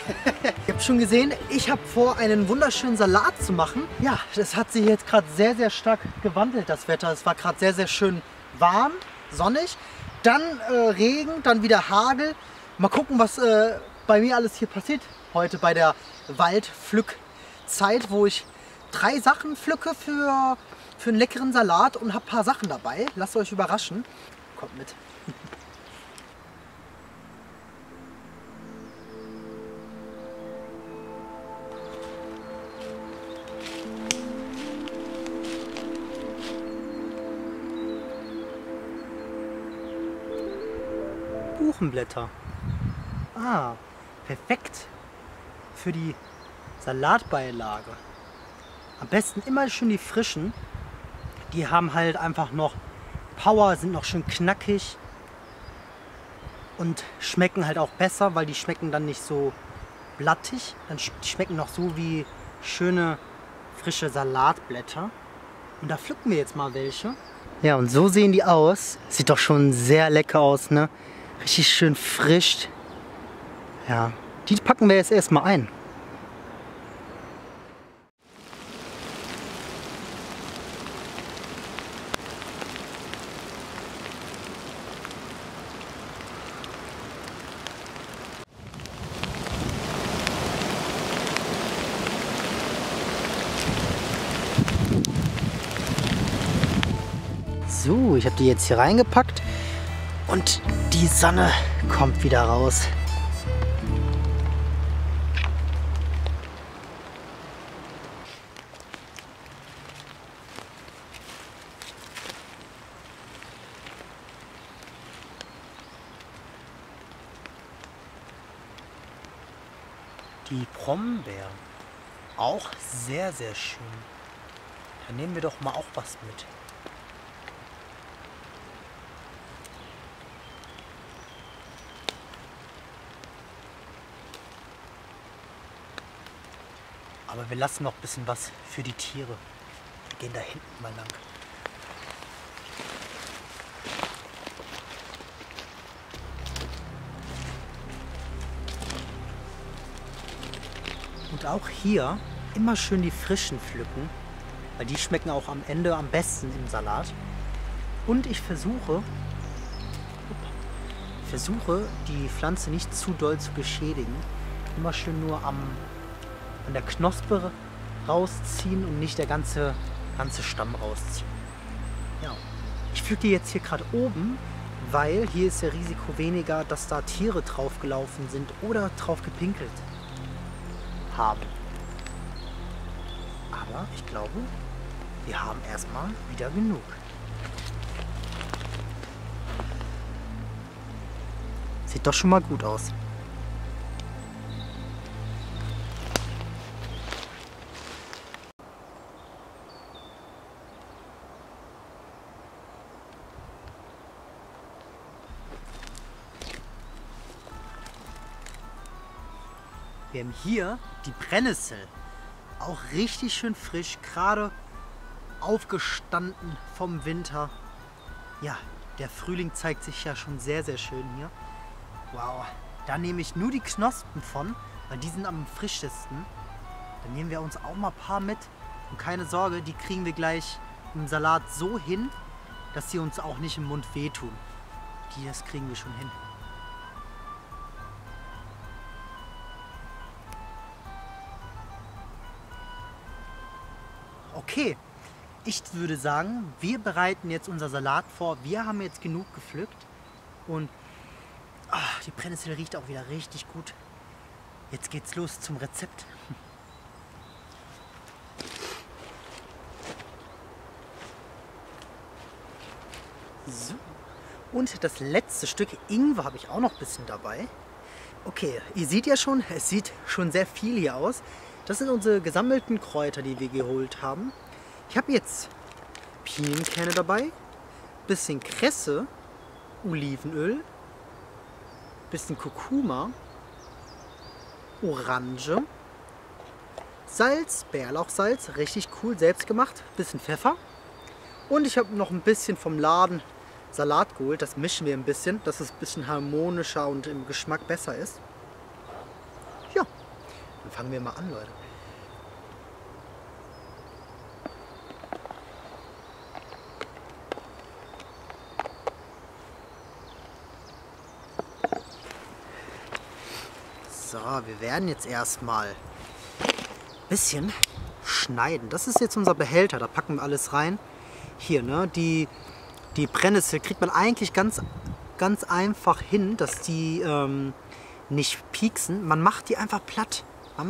Ihr habt schon gesehen, ich habe vor, einen wunderschönen Salat zu machen. Ja, das hat sich jetzt gerade sehr, sehr stark gewandelt, das Wetter. Es war gerade sehr, sehr schön warm, sonnig. Dann Regen, dann wieder Hagel. Mal gucken, was bei mir alles hier passiert heute bei der Waldpflückzeit, wo ich 3 Sachen pflücke für einen leckeren Salat und habe ein paar Sachen dabei. Lasst euch überraschen. Kommt mit. Buchenblätter. Ah, perfekt für die Salatbeilage. Am besten immer schön die frischen. Die haben halt einfach noch Power, sind noch schön knackig und schmecken halt auch besser, weil die schmecken dann nicht so blattig. Die schmecken noch so wie schöne frische Salatblätter. Und da pflücken wir jetzt mal welche. Ja, und so sehen die aus. Sieht doch schon sehr lecker aus, ne? Richtig schön frisch. Ja, die packen wir jetzt erstmal ein. So, ich habe die jetzt hier reingepackt und die Sonne kommt wieder raus. Die Brombeeren, auch sehr, sehr schön. Da nehmen wir doch mal auch was mit. Aber wir lassen noch ein bisschen was für die Tiere. Wir gehen da hinten mal lang. Und auch hier immer schön die frischen pflücken, weil die schmecken auch am Ende am besten im Salat. Und ich versuche die Pflanze nicht zu doll zu beschädigen. Immer schön nur an der Knospe rausziehen und nicht der ganze Stamm rausziehen. Ja. Ich pflücke die jetzt hier gerade oben, weil hier ist der Risiko weniger, dass da Tiere drauf gelaufen sind oder drauf gepinkelt haben. Aber ich glaube, wir haben erstmal wieder genug. Sieht doch schon mal gut aus. Wir haben hier die Brennnessel, auch richtig schön frisch, gerade aufgestanden vom Winter. Ja, der Frühling zeigt sich ja schon sehr, sehr schön hier. Wow, da nehme ich nur die Knospen von, weil die sind am frischesten. Dann nehmen wir uns auch mal ein paar mit und keine Sorge, die kriegen wir gleich im Salat so hin, dass sie uns auch nicht im Mund wehtun. Das kriegen wir schon hin. Okay, ich würde sagen, wir bereiten jetzt unser Salat vor. Wir haben jetzt genug gepflückt und die Brennnessel riecht auch wieder richtig gut. Jetzt geht's los zum Rezept. So, und das letzte Stück Ingwer habe ich auch noch ein bisschen dabei. Okay, ihr seht ja schon, es sieht schon sehr viel hier aus. Das sind unsere gesammelten Kräuter, die wir geholt haben. Ich habe jetzt Pinienkerne dabei, bisschen Kresse, Olivenöl, bisschen Kurkuma, Orange, Salz, Bärlauchsalz, richtig cool, selbst gemacht, bisschen Pfeffer. Und ich habe noch ein bisschen vom Laden Salat geholt, das mischen wir ein bisschen, dass es ein bisschen harmonischer und im Geschmack besser ist. Ja. Dann fangen wir mal an, Leute. So, wir werden jetzt erstmal ein bisschen schneiden. Das ist jetzt unser Behälter, da packen wir alles rein. Hier, ne, die Brennnessel kriegt man eigentlich ganz einfach hin, dass die nicht pieksen. Man macht die einfach platt.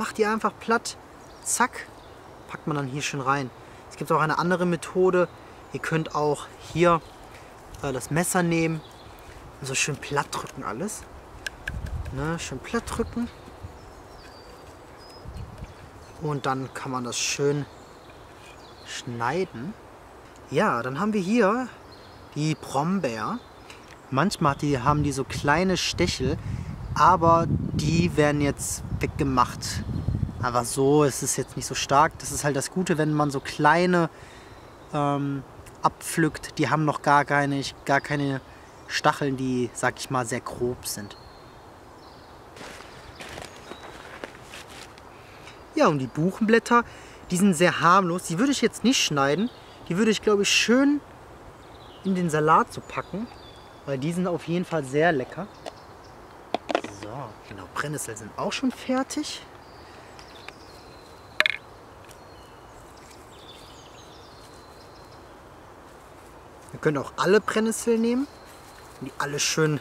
Zack, packt man dann hier schön rein. Es gibt auch eine andere Methode. Ihr könnt auch hier das Messer nehmen und so schön platt drücken alles. Ne, schön platt drücken. Und dann kann man das schön schneiden. Ja, dann haben wir hier die Brombeer. Manchmal haben die so kleine Stechel, aber die werden jetzt weggemacht. Aber so ist es jetzt nicht so stark. Das ist halt das Gute, wenn man so kleine abpflückt. Die haben noch gar keine Stacheln, die, sag ich mal, sehr grob sind. Ja, und die Buchenblätter, die sind sehr harmlos. Die würde ich jetzt nicht schneiden. Die würde ich, glaube ich, schön in den Salat so packen. Weil die sind auf jeden Fall sehr lecker. So, genau, Brennnesseln sind auch schon fertig. Ihr könnt auch alle Brennnesseln nehmen. Die alle schön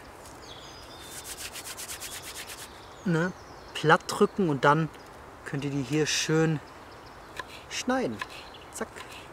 platt drücken und dann könnt ihr die hier schön schneiden. Zack.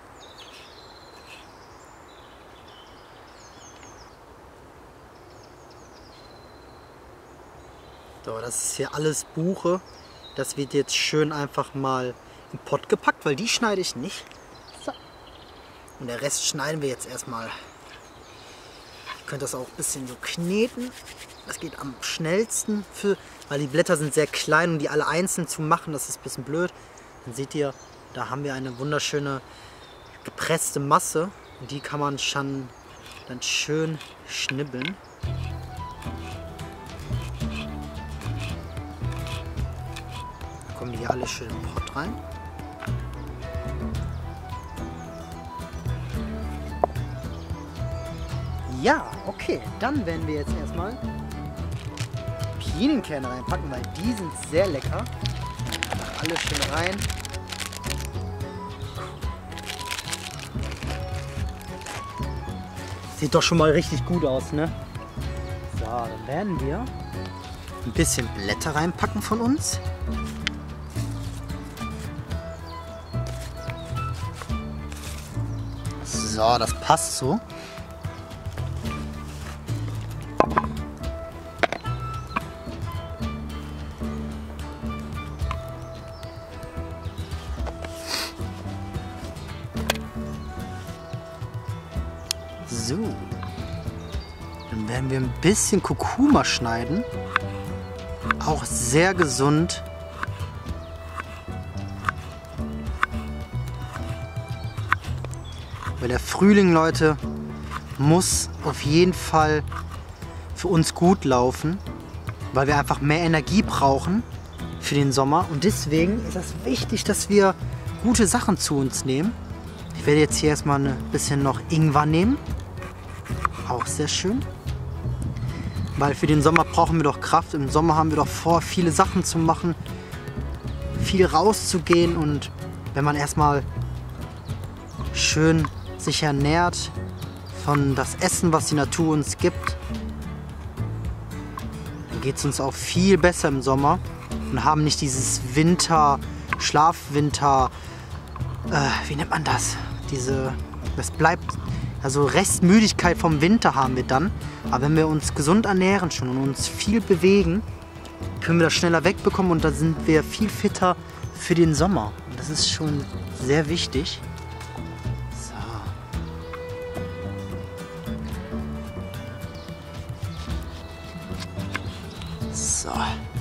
So, das ist hier alles Buche. Das wird jetzt schön einfach mal im Pott gepackt, weil die schneide ich nicht. So. Und der Rest schneiden wir jetzt erstmal. Ihr könnt das auch ein bisschen so kneten. Das geht am schnellsten, weil die Blätter sind sehr klein und die alle einzeln zu machen, das ist ein bisschen blöd. Dann seht ihr, da haben wir eine wunderschöne gepresste Masse. Und die kann man schon dann schön schnibbeln. Dann kommen die hier alle schön im Pott rein. Ja, okay, dann werden wir jetzt erstmal Pinienkerne reinpacken, weil die sind sehr lecker. Alles schön rein. Sieht doch schon mal richtig gut aus, ne? So, dann werden wir ein bisschen Blätter reinpacken von uns. So, das passt so. So, dann werden wir ein bisschen Kurkuma schneiden. Auch sehr gesund. Weil der Frühling, Leute, muss auf jeden Fall für uns gut laufen. Weil wir einfach mehr Energie brauchen für den Sommer. Und deswegen ist es wichtig, dass wir gute Sachen zu uns nehmen. Ich werde jetzt hier erstmal ein bisschen noch Ingwer nehmen. Auch sehr schön. Weil für den Sommer brauchen wir doch Kraft. Im Sommer haben wir doch vor, viele Sachen zu machen. Viel rauszugehen. Und wenn man erstmal schön sich ernährt von das Essen, was die Natur uns gibt, dann geht es uns auch viel besser im Sommer. Und haben nicht dieses Schlafwinter, wie nennt man das? Das bleibt, also Restmüdigkeit vom Winter haben wir dann. Aber wenn wir uns gesund ernähren schon und uns viel bewegen, können wir das schneller wegbekommen und dann sind wir viel fitter für den Sommer. Und das ist schon sehr wichtig. So.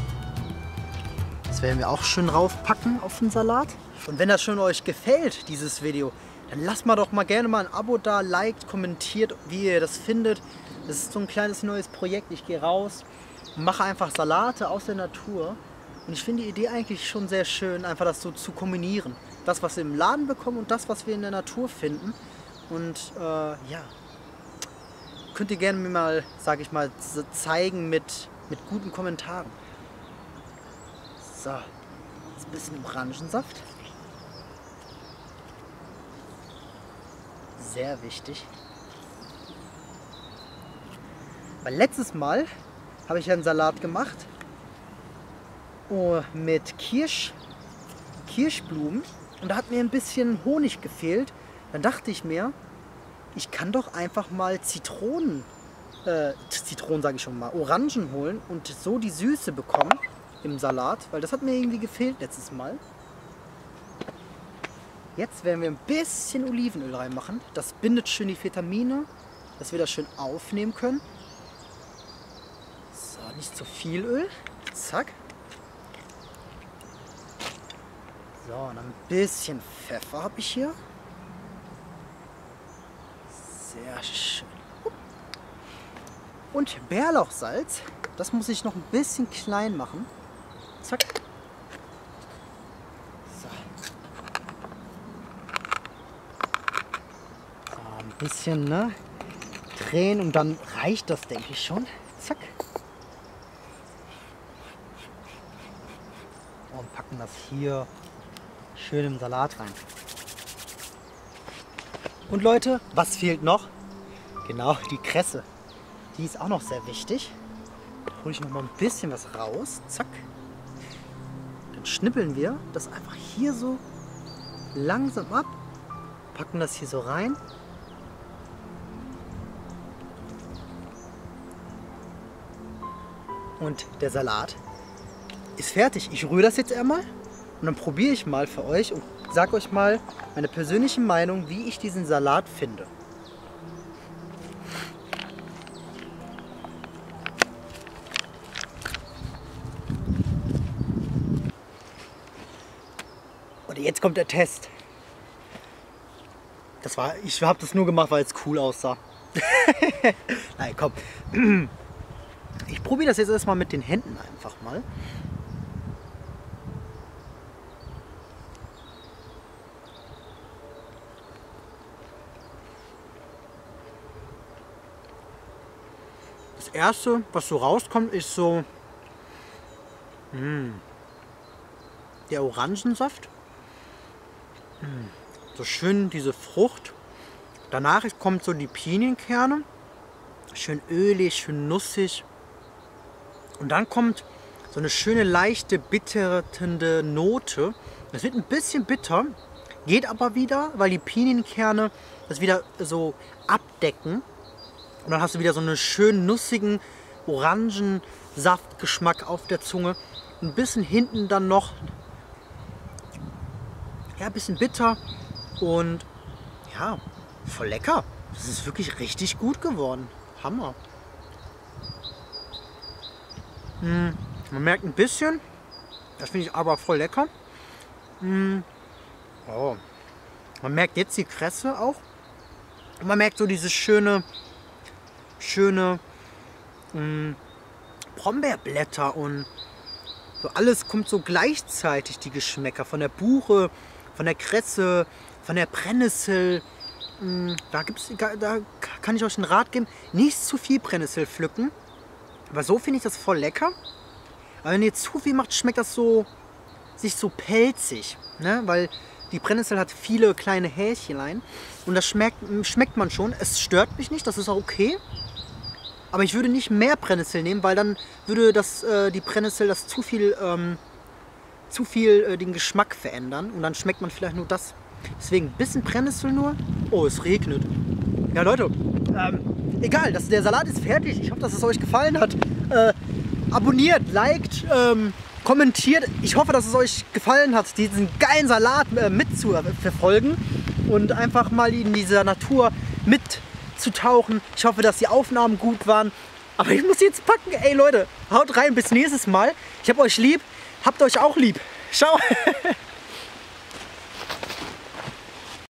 Das werden wir auch schön raufpacken auf den Salat. Und wenn das schon euch gefällt, dieses Video, dann lasst mal doch mal gerne mal ein Abo da, liked, kommentiert, wie ihr das findet. Das ist so ein kleines neues Projekt. Ich gehe raus und mache einfach Salate aus der Natur. Und ich finde die Idee eigentlich schon sehr schön, einfach das so zu kombinieren. Das, was wir im Laden bekommen und das, was wir in der Natur finden. Und ja, könnt ihr gerne mir mal, sage ich mal, zeigen mit guten Kommentaren. So, jetzt ein bisschen Orangensaft. Sehr wichtig. Weil letztes Mal habe ich einen Salat gemacht mit Kirschblumen und da hat mir ein bisschen Honig gefehlt. Dann dachte ich mir, ich kann doch einfach mal Zitronen sage ich schon mal, Orangen holen und so die Süße bekommen im Salat, weil das hat mir irgendwie gefehlt letztes Mal. Jetzt werden wir ein bisschen Olivenöl reinmachen. Das bindet schön die Vitamine, dass wir das schön aufnehmen können. So, nicht zu viel Öl. Zack. So, und dann ein bisschen Pfeffer habe ich hier. Sehr schön. Und Bärlauchsalz, das muss ich noch ein bisschen klein machen. Zack. So. So, ein bisschen, ne? Drehen und dann reicht das, denke ich schon. Zack. Und packen das hier schön im Salat rein. Und Leute, was fehlt noch? Genau, die Kresse. Die ist auch noch sehr wichtig. Da hole ich noch mal ein bisschen was raus. Zack. Dann schnippeln wir das einfach hier so langsam ab. Packen das hier so rein. Und der Salat ist fertig. Ich rühre das jetzt einmal und dann probiere ich mal für euch und sage euch mal meine persönliche Meinung, wie ich diesen Salat finde. Und jetzt kommt der Test. Ich habe das nur gemacht, weil es cool aussah. Nein, komm. Ich probiere das jetzt erstmal mit den Händen einfach mal. Das erste, was so rauskommt, ist so der Orangensaft. So schön diese Frucht. Danach kommt so die Pinienkerne. Schön ölig, schön nussig. Und dann kommt so eine schöne leichte bitterende Note. Es wird ein bisschen bitter, geht aber wieder, weil die Pinienkerne das wieder so abdecken. Und dann hast du wieder so einen schönen nussigen Orangensaftgeschmack auf der Zunge. Ein bisschen hinten dann noch, ja, ein bisschen bitter und ja, voll lecker. Das ist wirklich richtig gut geworden. Hammer. Man merkt ein bisschen, das finde ich aber voll lecker. Oh. Man merkt jetzt die Kresse auch. Und man merkt so dieses schöne Brombeerblätter und so alles kommt so gleichzeitig, die Geschmäcker von der Buche, von der Kresse, von der Brennnessel. Da kann ich euch einen Rat geben, nicht zu viel Brennnessel pflücken, aber so finde ich das voll lecker. Aber wenn ihr zu viel macht, schmeckt das so sich pelzig, ne? Weil die Brennnessel hat viele kleine Härchlein und das schmeckt man schon. Es stört mich nicht, das ist auch okay. Aber ich würde nicht mehr Brennnessel nehmen, weil dann würde die Brennnessel das zu viel den Geschmack verändern und dann schmeckt man vielleicht nur das. Deswegen ein bisschen Brennnessel nur. Oh, es regnet. Ja Leute, egal, der Salat ist fertig. Ich hoffe, dass es euch gefallen hat. Abonniert, liked, kommentiert. Ich hoffe, dass es euch gefallen hat, diesen geilen Salat mitzuverfolgen und einfach mal in dieser Natur mitzutauchen. Ich hoffe, dass die Aufnahmen gut waren. Aber ich muss jetzt packen. Ey Leute, haut rein, bis nächstes Mal. Ich hab euch lieb, habt euch auch lieb. Ciao.